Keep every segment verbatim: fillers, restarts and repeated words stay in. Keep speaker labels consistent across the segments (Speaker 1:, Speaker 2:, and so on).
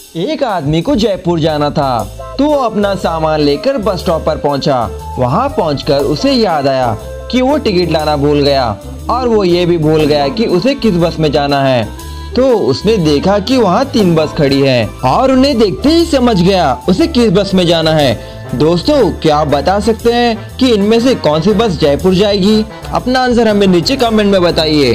Speaker 1: एक आदमी को जयपुर जाना था तो वो अपना सामान लेकर बस स्टॉप पर पहुंचा। वहां पहुंचकर उसे याद आया कि वो टिकट लाना भूल गया और वो ये भी भूल गया कि उसे किस बस में जाना है। तो उसने देखा कि वहाँ तीन बस खड़ी है और उन्हें देखते ही समझ गया उसे किस बस में जाना है। दोस्तों, क्या आप बता सकते हैं कि इनमें से कौन सी बस जयपुर जाएगी? अपना आंसर हमें नीचे कमेंट में बताइए।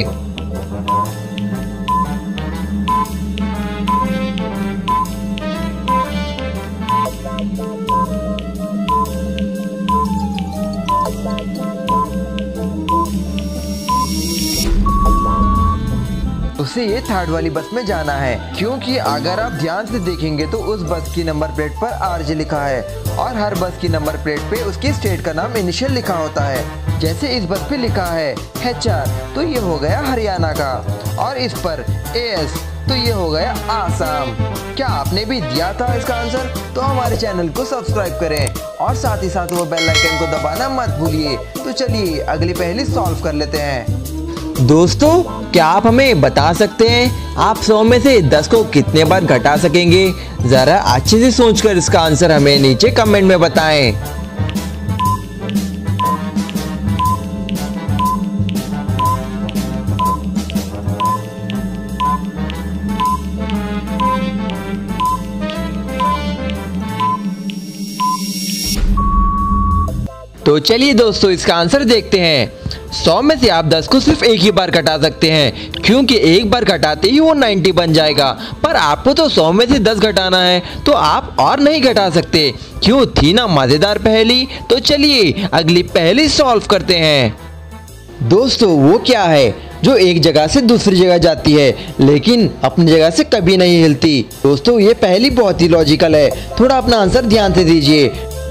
Speaker 1: उसे ये थर्ड वाली बस में जाना है, क्योंकि अगर आप ध्यान से देखेंगे तो उस बस की नंबर प्लेट पर आरजे लिखा है और हर बस की नंबर प्लेट पे उसकी स्टेट का नाम इनिशियल लिखा होता है। जैसे इस बस पे लिखा है एच आर तो ये हो गया हरियाणा का, और इस पर ए एस तो ये हो गया आसाम। क्या आपने भी दिया था इसका आंसर? तो हमारे चैनल को सब्सक्राइब करें और साथ ही साथ वो बेल आइकन को दबाना मत भूलिए। तो चलिए अगली पहेली सॉल्व कर लेते हैं। दोस्तों, क्या आप हमें बता सकते हैं आप सौ में से दस को कितने बार घटा सकेंगे? जरा अच्छे से सोचकर इसका आंसर हमें नीचे कमेंट में बताएं। तो चलिए दोस्तों इसका आंसर देखते हैं। सौ में से आप दस को सिर्फ एक ही बार घटा सकते हैं, क्योंकि एक बार घटाते ही वो नब्बे बन जाएगा। पर आपको तो सौ में से दस घटाना है तो आप और नहीं घटा सकते। क्यों थी ना मजेदार पहेली? तो चलिए अगली पहेली सॉल्व करते हैं। दोस्तों, वो क्या है जो एक जगह से दूसरी जगह जाती है लेकिन अपनी जगह से कभी नहीं हिलती? दोस्तों, ये पहेली बहुत ही लॉजिकल है, थोड़ा अपना आंसर ध्यान से दीजिए।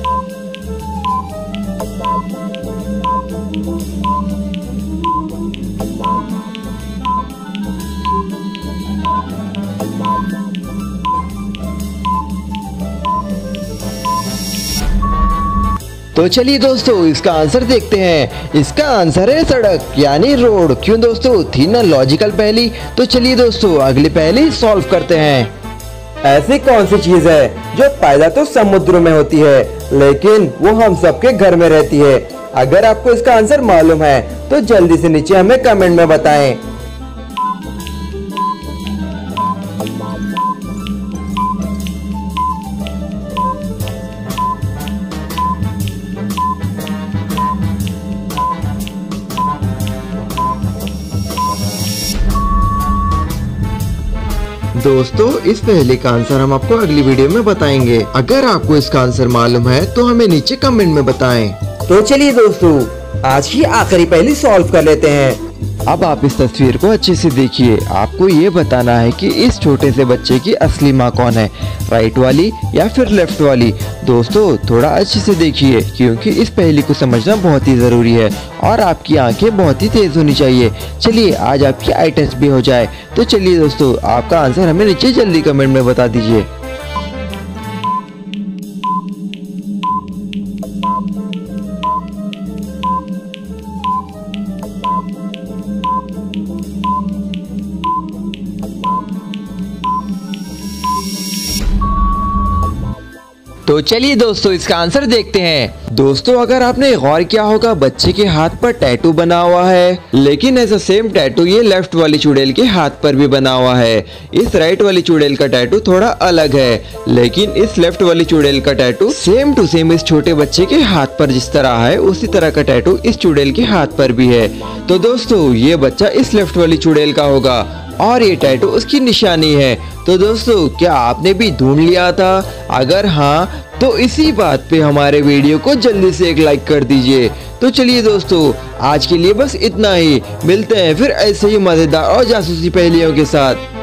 Speaker 1: तो चलिए दोस्तों इसका आंसर देखते हैं। इसका आंसर है सड़क यानी रोड। क्यों दोस्तों, थी ना लॉजिकल पहेली? तो चलिए दोस्तों अगली पहेली सॉल्व करते हैं। ऐसी कौन सी चीज है जो पैदा तो समुद्र में होती है लेकिन वो हम सबके घर में रहती है? अगर आपको इसका आंसर मालूम है तो जल्दी से नीचे हमें कमेंट में बताएं। दोस्तों, इस पहेली का आंसर हम आपको अगली वीडियो में बताएंगे। अगर आपको इसका आंसर मालूम है तो हमें नीचे कमेंट में बताएं। तो चलिए दोस्तों आज की आखिरी पहेली सॉल्व कर लेते हैं। अब आप इस तस्वीर को अच्छे से देखिए। आपको ये बताना है कि इस छोटे से बच्चे की असली माँ कौन है, राइट वाली या फिर लेफ्ट वाली? दोस्तों थोड़ा अच्छे से देखिए, क्योंकि इस पहेली को समझना बहुत ही जरूरी है और आपकी आंखें बहुत ही तेज होनी चाहिए। चलिए आज आपकी आई टेस्ट भी हो जाए। तो चलिए दोस्तों आपका आंसर हमें नीचे जल्दी कमेंट में बता दीजिए। तो चलिए दोस्तों इसका आंसर देखते हैं। दोस्तों, अगर आपने गौर किया होगा बच्चे के हाथ पर टैटू बना हुआ है, लेकिन ऐसा सेम टैटू ये लेफ्ट वाली चुड़ैल के हाथ पर भी बना हुआ है। इस राइट वाली चुड़ैल का टैटू थोड़ा अलग है, लेकिन इस लेफ्ट वाली चुड़ैल का टैटू सेम टू सेम इस छोटे बच्चे के हाथ पर जिस तरह है उसी तरह का टैटू इस चुड़ैल के हाथ पर भी है। तो दोस्तों ये बच्चा इस लेफ्ट वाली चुड़ैल का होगा और ये टैटू उसकी निशानी है। तो दोस्तों क्या आपने भी ढूंढ लिया था? अगर हाँ तो इसी बात पे हमारे वीडियो को जल्दी से एक लाइक कर दीजिए। तो चलिए दोस्तों आज के लिए बस इतना ही। मिलते हैं फिर ऐसे ही मजेदार और जासूसी पहेलियों के साथ।